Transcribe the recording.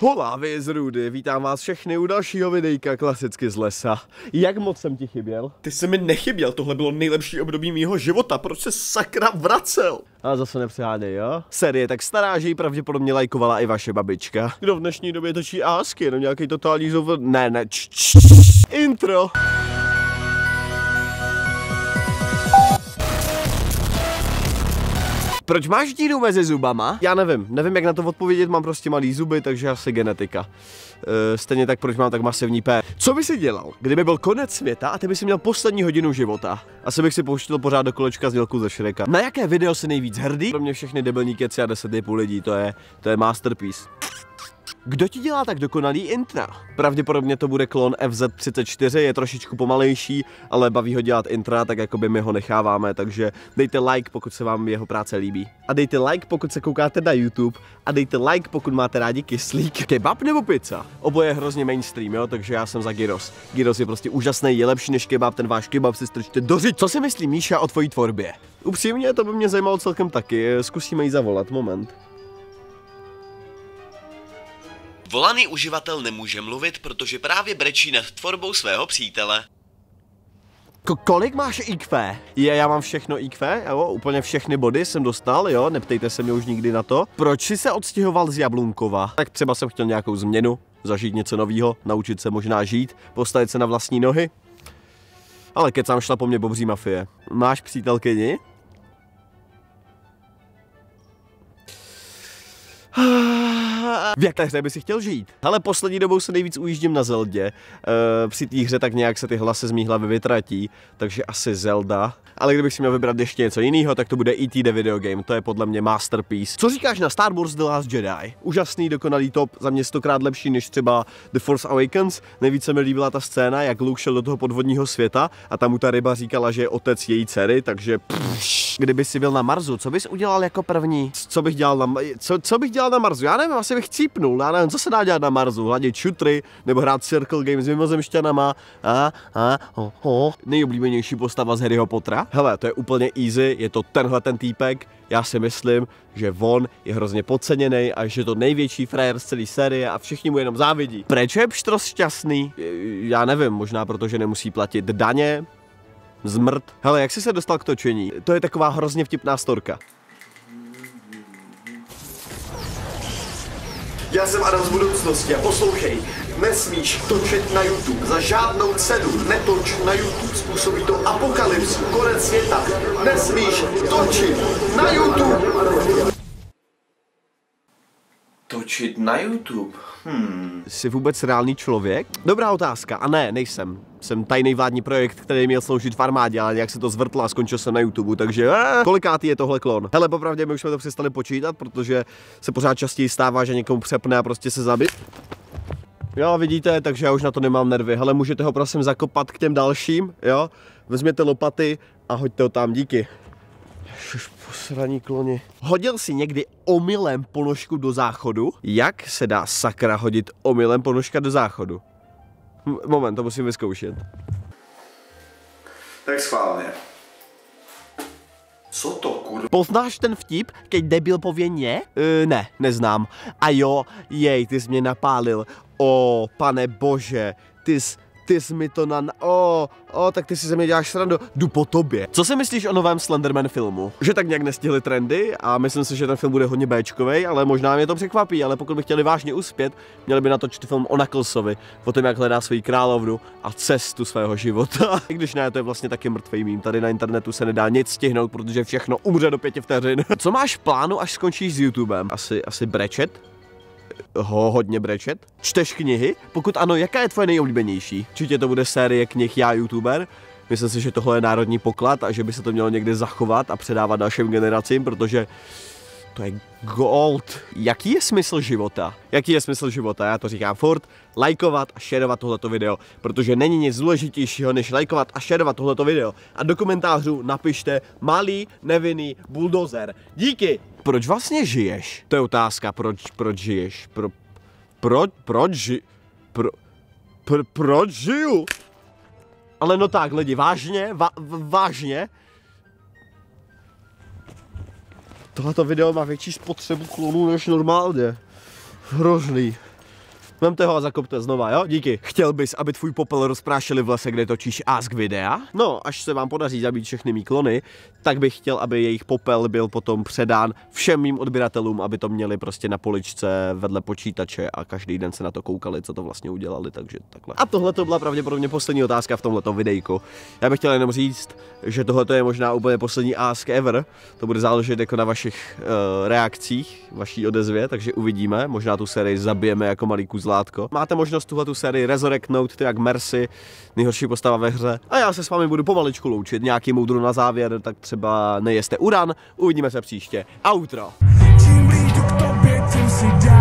Hola, vy z Rudy, vítám vás všechny u dalšího videjka klasicky z lesa. Jak moc jsem ti chyběl? Ty jsi mi nechyběl, tohle bylo nejlepší období mýho života, proč se sakra vracel? A zase nepřehádej, jo? Série tak stará, že ji pravděpodobně lajkovala i vaše babička. Kdo v dnešní době točí ásky, jenom nějaký totální Ne, intro. Proč máš díru mezi zubama? Já nevím jak na to odpovědět, mám prostě malý zuby, takže asi genetika. Stejně tak, proč mám tak masivní P. Co by si dělal, kdyby byl konec světa a ty by si měl poslední hodinu života? Asi bych si pouštěl pořád do kolečka znělku ze Shreka. Na jaké video si nejvíc hrdý? Pro mě všechny debilní keci a 10,5 lidí, to je masterpiece. Kdo ti dělá tak dokonalý intra? Pravděpodobně to bude klon FZ34, je trošičku pomalejší, ale baví ho dělat intra, tak jako by my ho necháváme, takže dejte like, pokud se vám jeho práce líbí. A dejte like, pokud se koukáte na YouTube, a dejte like, pokud máte rádi kyslík. Kebab nebo pizza? Oboje je hrozně mainstream, jo, takže já jsem za gyros. Gyros je prostě úžasný, je lepší než kebab, ten váš kebab si strčte do řidiče. Co si myslí Míša o tvojí tvorbě? Upřímně, to by mě zajímalo celkem taky, zkusíme jí zavolat, moment. Volaný uživatel nemůže mluvit, protože právě brečí nad tvorbou svého přítele. Kolik máš IQ? Já mám všechno IQ, jo, úplně všechny body jsem dostal, jo, neptejte se mě už nikdy na to. Proč jsi se odstěhoval z Jablunkova? Tak třeba jsem chtěl nějakou změnu, zažít něco nového, naučit se možná žít, postavit se na vlastní nohy. Ale kecám, šla po mně bobří mafie. Máš přítelkyni? V jaké hře by si chtěl žít? Ale poslední dobou se nejvíc ujíždím na Zeldě. Při té hře tak nějak se ty hlasy z mý hlavy vytratí, takže asi Zelda. Ale kdybych si měl vybrat ještě něco jiného, tak to bude E.T. the Video Game, to je podle mě masterpiece. Co říkáš na Star Wars The Last Jedi? Úžasný, dokonalý top, za mě 100krát lepší než třeba The Force Awakens. Nejvíce mi líbila ta scéna, jak Luke šel do toho podvodního světa a tam mu ta ryba říkala, že je otec její dcery, takže kdyby si byl na Marsu, co bys udělal jako první? Co bych dělal na Marsu? Já nevím, asi bych cípnul, já nevím, co se dá dělat na Marsu, hladit šutry, nebo hrát Circle Games s mimozemšťanama, Nejoblíbenější postava z Harryho Pottera? Hele, to je úplně easy, je to tenhle ten týpek, já si myslím, že on je hrozně podceněný a že je to největší frajer z celé série a všichni mu jenom závidí. Proč je Pštros šťastný? Já nevím, možná protože nemusí platit daně, zmrt. Hele, jak jsi se dostal k točení? To je taková hrozně vtipná storka. Já jsem Adam z budoucnosti a poslouchej, nesmíš točit na YouTube, za žádnou cenu netoč na YouTube, způsobí to apokalypsu, konec světa, nesmíš točit na YouTube. Točit na YouTube? Jsi vůbec reálný člověk? Dobrá otázka, a ne, nejsem. Jsem tajný vládní projekt, který měl sloužit v armádě, ale nějak se to zvrtlo a skončil jsem na YouTube, takže kolikátý je tohle klon? Hele, popravdě my už jsme to přestali počítat, protože se pořád častěji stává, že někomu přepne a prostě se zabije. Jo, vidíte, takže já už na to nemám nervy. Hele, můžete ho prosím zakopat k těm dalším, jo? Vezměte lopaty a hoďte ho tam, díky. Ježiš, posraní kloni. Hodil jsi někdy omylem ponožku do záchodu? Jak se dá sakra hodit omylem ponožka do záchodu? Moment, to musím vyzkoušet. Tak schválně. Co to, kurva? Poznáš ten vtip, keď debil pově ne? Ne, neznám. A jo, jej, ty jsi mě napálil. O, pane bože, ty jsi mi to tak ty si ze mě děláš srandu. Jdu po tobě. Co si myslíš o novém Slenderman filmu? Že tak nějak nestihli trendy a myslím si, že ten film bude hodně béčkovej, ale možná mě to překvapí, ale pokud by chtěli vážně uspět, měli by natočit film o Knucklesovi, o tom, jak hledá svoji královnu a cestu svého života. I když ne, to je vlastně taky mrtvý mím. Tady na internetu se nedá nic stihnout, protože všechno umře do 5 vteřin. Co máš v plánu, až skončíš s YouTubem? Asi brečet? Hodně brečet? Čteš knihy? Pokud ano, jaká je tvoje nejoblíbenější? Určitě to bude série knih Já YouTuber. Myslím si, že tohle je národní poklad a že by se to mělo někde zachovat a předávat dalším generacím, protože to je gold. Jaký je smysl života? Jaký je smysl života? Já to říkám furt. Lajkovat a šerovat tohleto video, protože není nic důležitějšího, než lajkovat a šerovat tohleto video. A do komentářů napište malý nevinný buldozer. Díky! Proč vlastně žiješ? To je otázka, proč žiješ? Proč žiju? Ale no tak, lidi, vážně? Vážně? Tohleto video má větší spotřebu klonů než normálně. Hrozný. Vemte ho a zakopte znova, jo? Díky. Chtěl bys, aby tvůj popel rozprášili v lese, kde točíš Ask videa? No, až se vám podaří zabít všechny mý klony, tak bych chtěl, aby jejich popel byl potom předán všem mým odběratelům, aby to měli prostě na poličce vedle počítače a každý den se na to koukali, co to vlastně udělali, takže takhle. A tohle to byla pravděpodobně poslední otázka v tomhleto videjku. Já bych chtěl jenom říct, že tohle je možná úplně poslední Ask ever. To bude záležet jako na vašich reakcích, vaší odezvě, takže uvidíme. Možná tu sérii zabijeme jako malý kuzlátko. Máte možnost tuhletu sérii resurrectnout, ty jak Mercy, nejhorší postava ve hře. A já se s vámi budu pomaličku loučit. Nějaký moudro na závěr, tak třeba nejeste uran. Uvidíme se příště. Outro. Čím blíž jdu k tobě, tím si